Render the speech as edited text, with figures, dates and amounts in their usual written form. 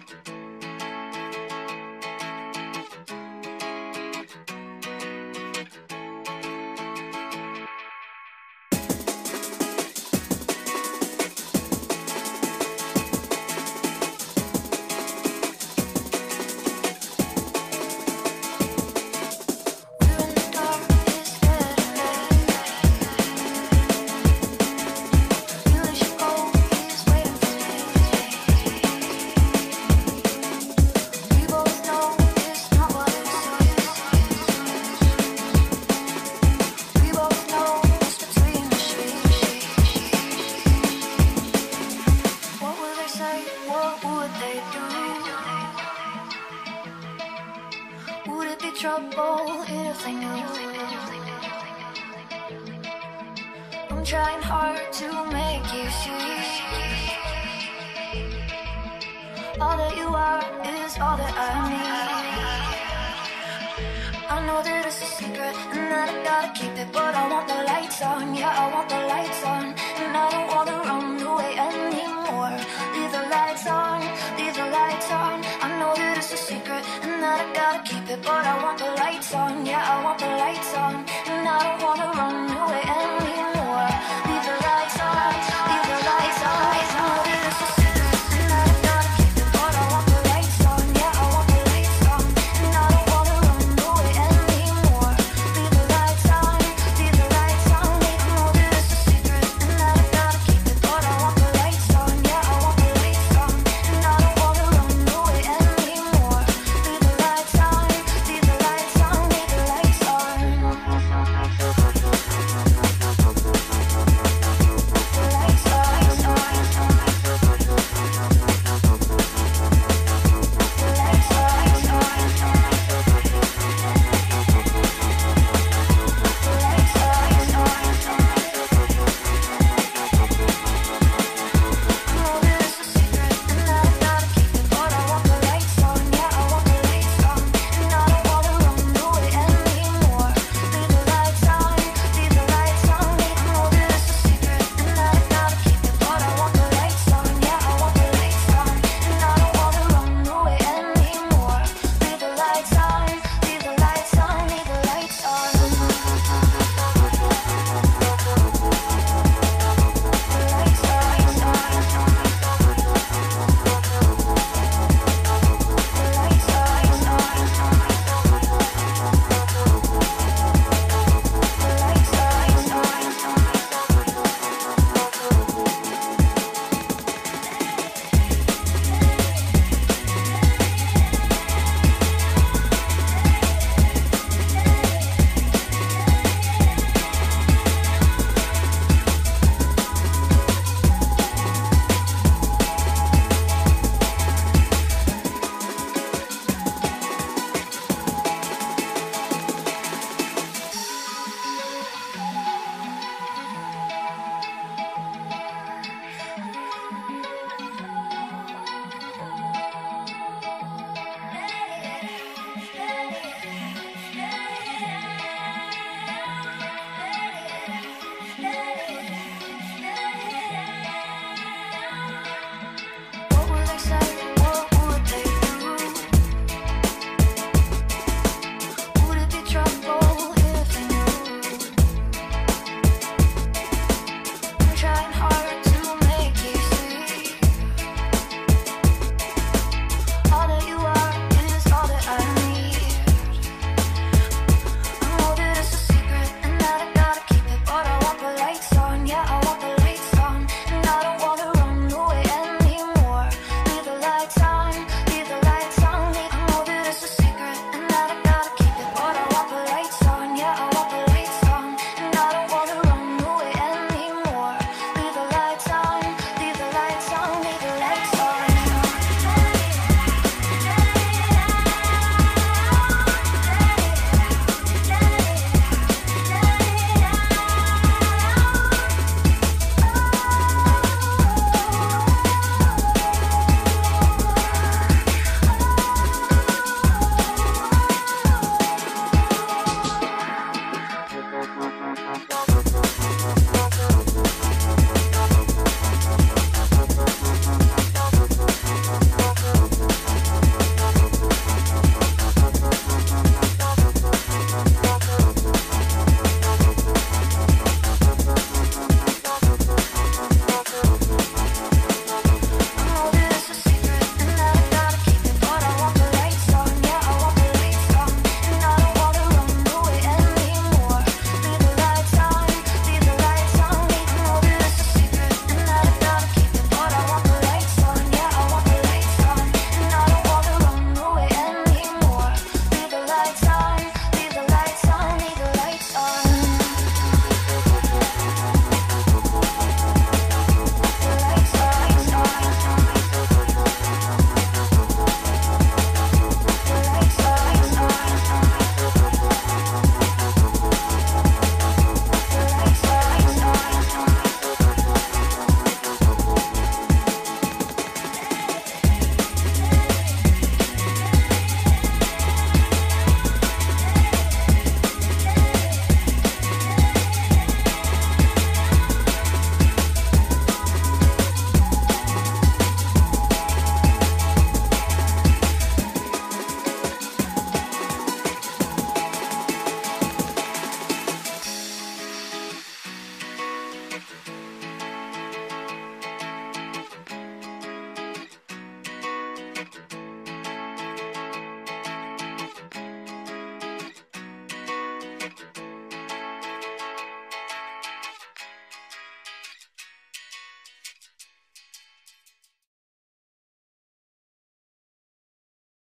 trouble if they knew. I'm trying hard to make you see. All that you are is all that I need. I know that it's a secret and that I gotta keep it, but I want the lights on, yeah, I want the lights on. And I don't wanna run away anymore. Leave the lights on, leave the lights on. I know that it's a secret and that I gotta keep it, but I want the lights on, yeah, I want the lights on. And I don't wanna run away